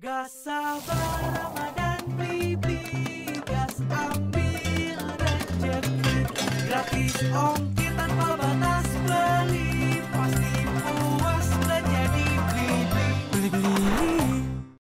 Gas sabar Ramadan beli gas ambil rezeki gratis ongkir tanpa